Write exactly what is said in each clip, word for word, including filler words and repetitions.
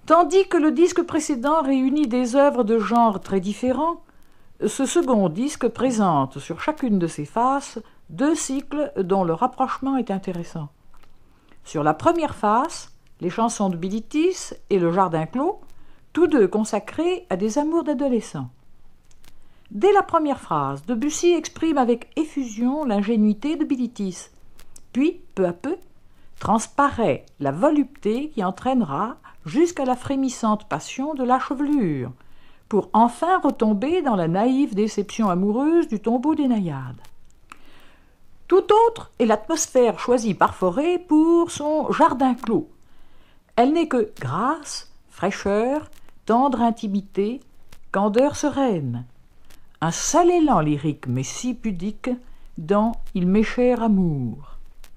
Tandis que le disque précédent réunit des œuvres de genres très différents, ce second disque présente sur chacune de ses faces deux cycles dont le rapprochement est intéressant. Sur la première face, les chansons de Bilitis et Le Jardin clos, tous deux consacrés à des amours d'adolescents. Dès la première phrase, Debussy exprime avec effusion l'ingénuité de Bilitis, puis, peu à peu, transparaît la volupté qui entraînera jusqu'à la frémissante passion de la chevelure, pour enfin retomber dans la naïve déception amoureuse du tombeau des naïades. Tout autre est l'atmosphère choisie par Fauré pour son Jardin clos. Elle n'est que grâce, fraîcheur, tendre intimité, candeur sereine. Un seul élan lyrique mais si pudique dans Il m'est cher amour.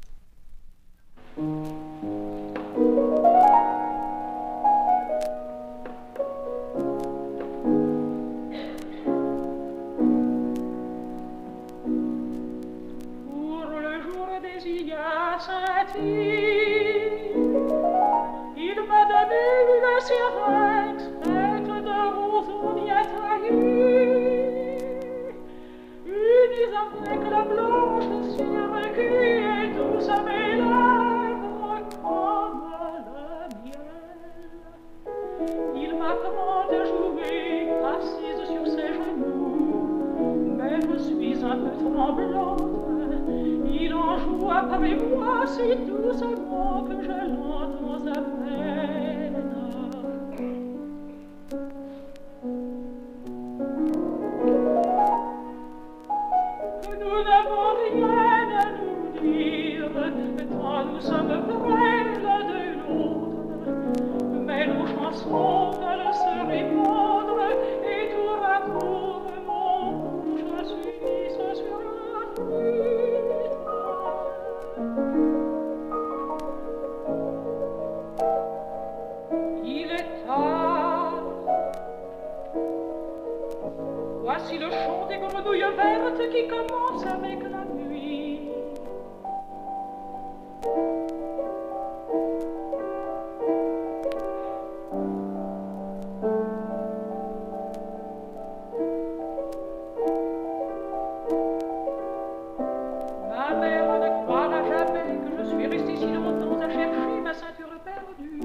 Il m'a donné une syrinx faite de roseaux bien trahis, unis avec la blanche cire qui est douce à mes lèvres comme le miel. Il m'apprend à jouer assise sur ses genoux, mais je suis un peu tremblante. Il en joue après moi si doucement que je l'entends à peine. Nous n'avons rien à nous dire, tant nous sommes près l'un de l'autre, mais nos chansons veulent se répondre, et tour à tour mon bouche s'unissent sur la flûte. Il est tard. Voici le chant des grenouilles vertes qui commence avec la nuit. Ma mère ne croira jamais que je suis restée si longtemps à chercher ma ceinture perdue.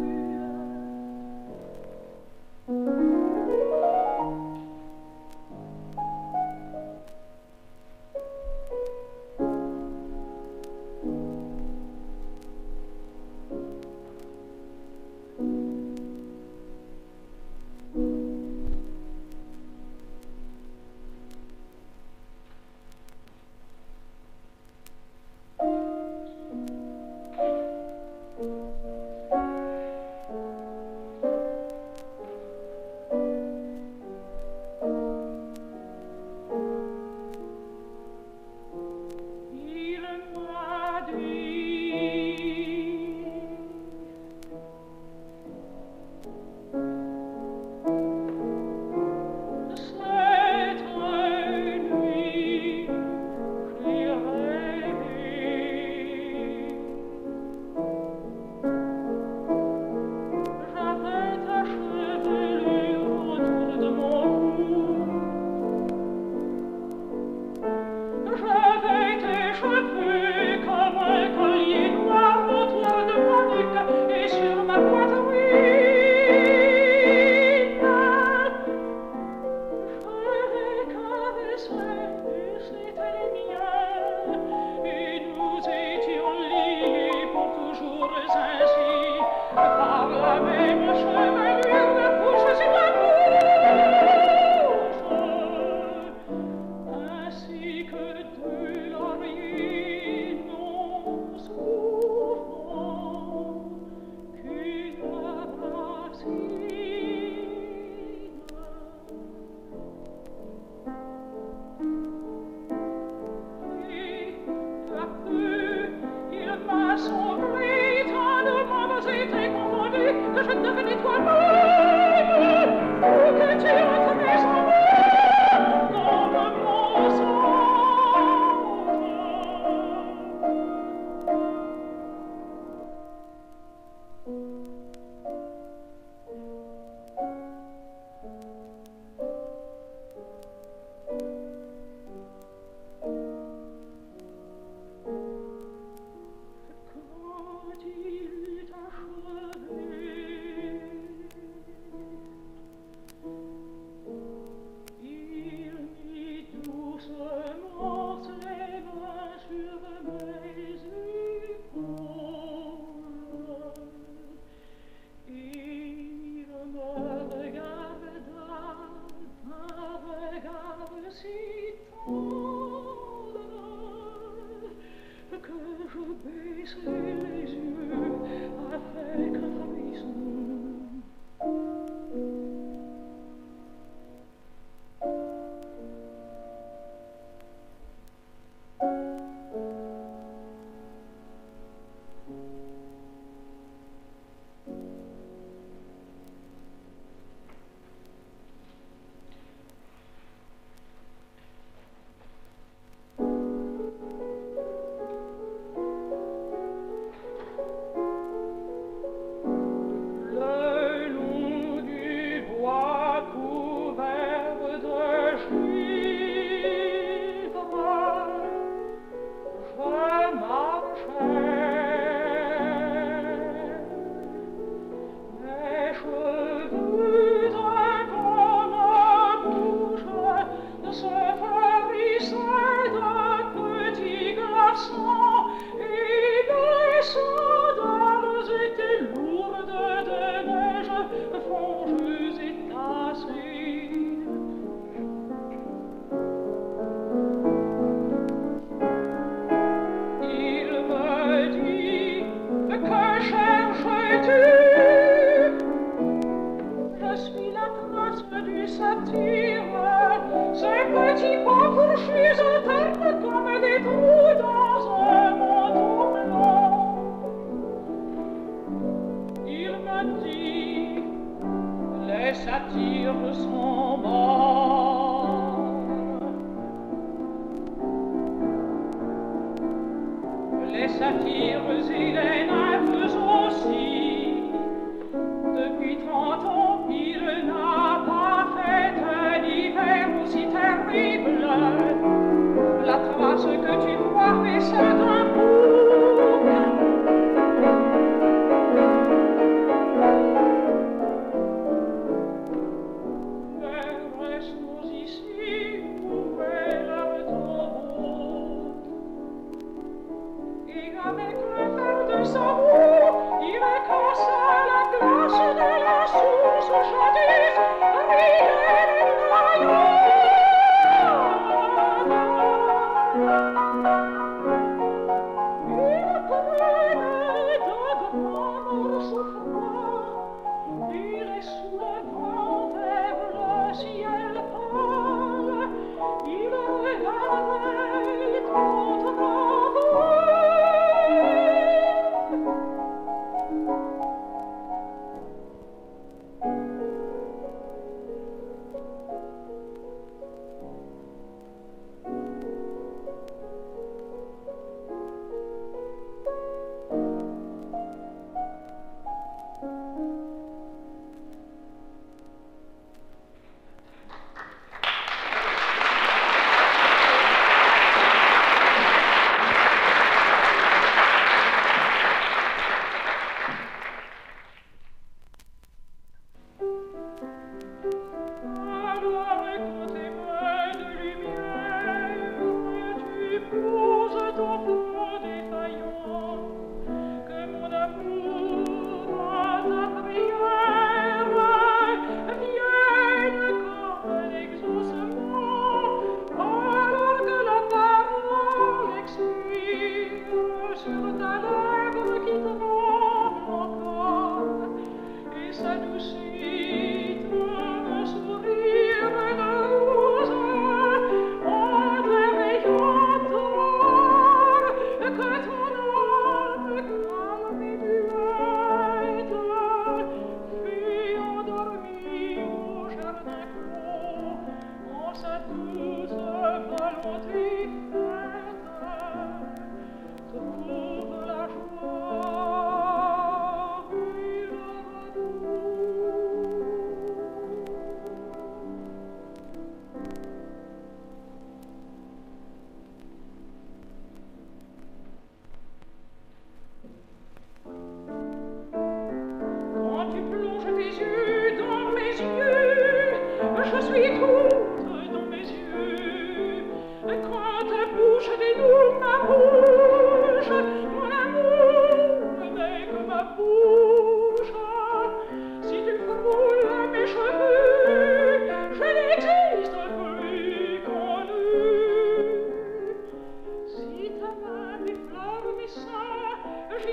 Que ton âme calme et muette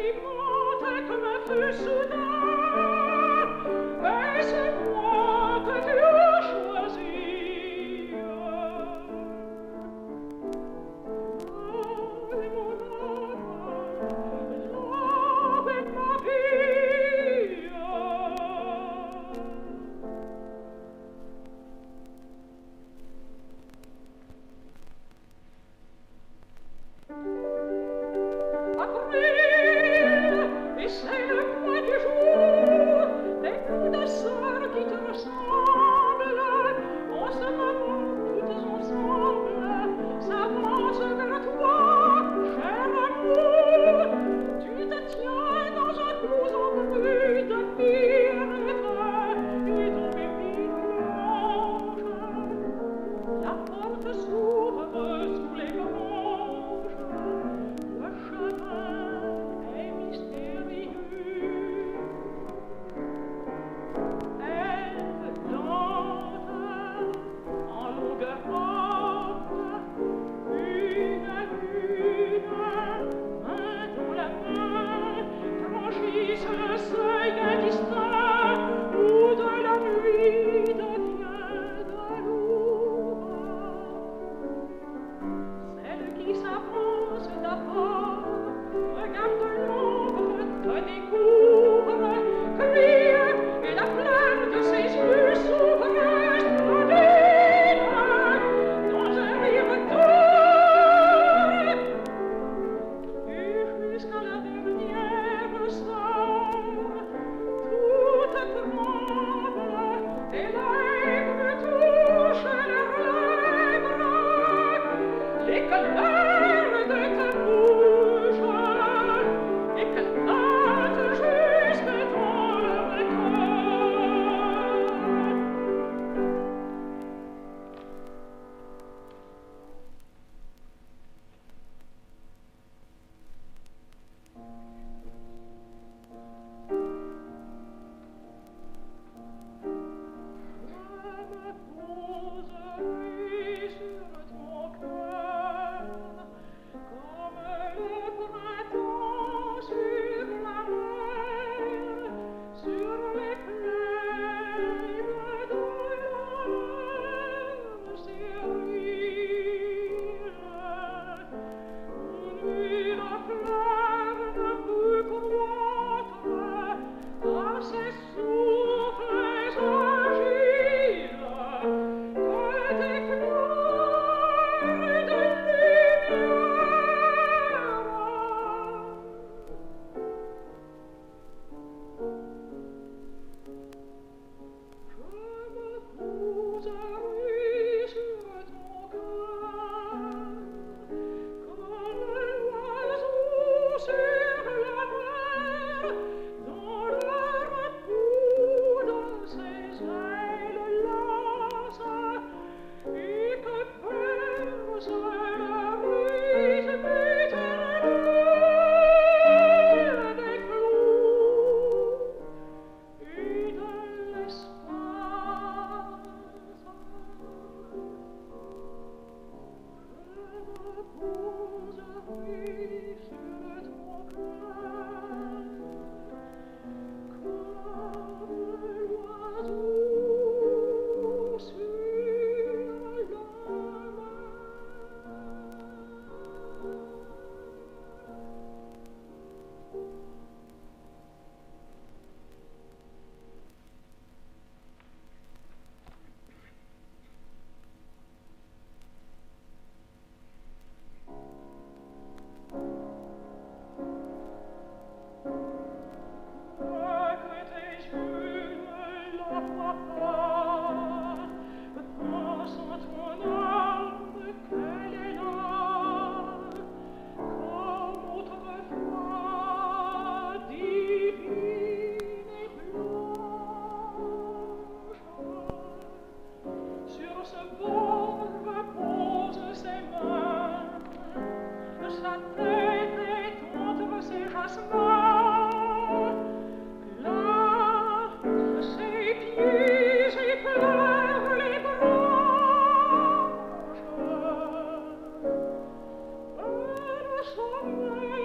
Sommeil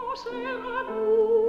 concert à nous.